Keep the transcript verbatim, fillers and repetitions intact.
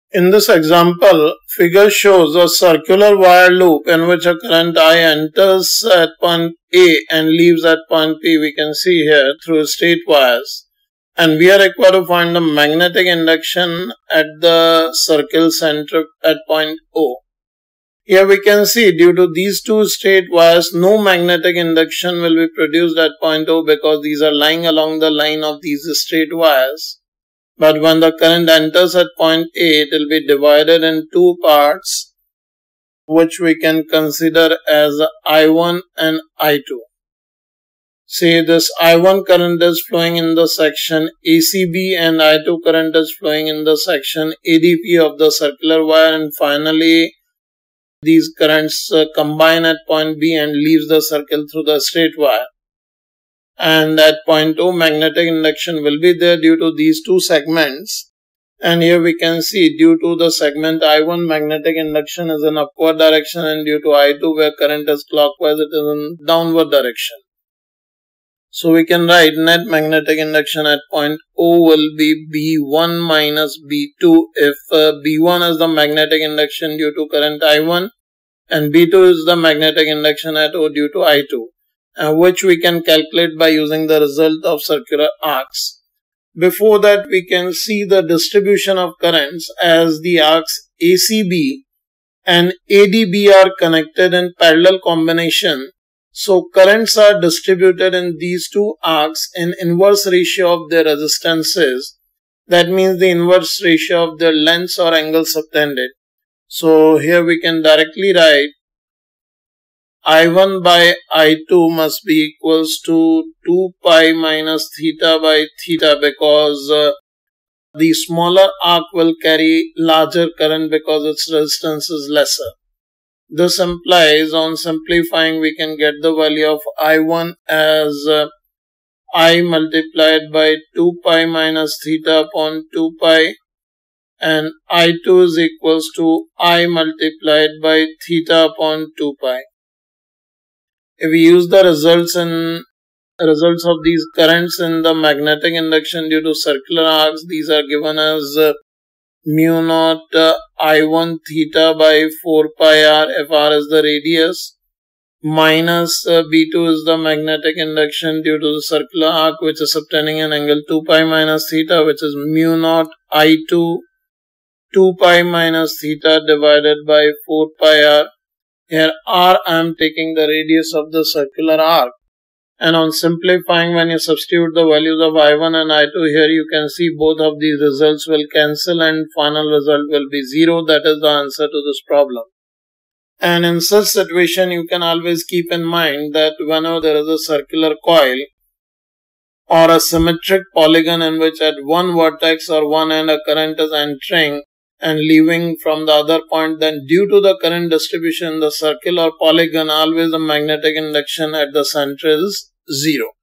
In this example, figure shows a circular wire loop in which a current I enters at point A and leaves at point P, we can see here, through straight wires. And we are required to find the magnetic induction at the circle center at point O. Here we can see due to these two straight wires, no magnetic induction will be produced at point O because these are lying along the line of these straight wires. But when the current enters at point A, it will be divided in two parts, which we can consider as I one and I two. Say this I one current is flowing in the section A C B and I two current is flowing in the section A D P of the circular wire, and finally these currents uh, combine at point B and leaves the circle through the straight wire. And at point O, magnetic induction will be there due to these two segments. And here we can see due to the segment I one, magnetic induction is in upward direction, and due to I two, where current is clockwise, it is in downward direction. So we can write net magnetic induction at point O will be B one minus B two if uh, B one is the magnetic induction due to current I one and B two is the magnetic induction at O due to I two. Uh, which we can calculate by using the result of circular arcs. Before that, we can see the distribution of currents as the arcs A C B and A D B are connected in parallel combination. So currents are distributed in these two arcs in inverse ratio of their resistances. That means the inverse ratio of their lengths or angles subtended. So here we can directly write I one by I two must be equals to two pi minus theta by theta, because uh, the smaller arc will carry larger current because its resistance is lesser. This implies, on simplifying, we can get the value of I one as uh, I multiplied by two pi minus theta upon two pi, and I two is equals to I multiplied by theta upon two pi. If we use the results in results of these currents in the magnetic induction due to circular arcs, these are given as uh, mu naught uh, I one theta by four pi r if r is the radius, minus uh, B two is the magnetic induction due to the circular arc which is subtending an angle two pi minus theta, which is mu naught I two two pi minus theta divided by four pi r. Here r I am taking the radius of the circular arc, and on simplifying, when you substitute the values of I one and I two here, you can see both of these results will cancel and final result will be zero. That is the answer to this problem. And in such situation, you can always keep in mind that whenever there is a circular coil or a symmetric polygon in which at one vertex or one end a current is entering and leaving from the other point, then due to the current distribution, the circular polygon, always the magnetic induction at the center is zero.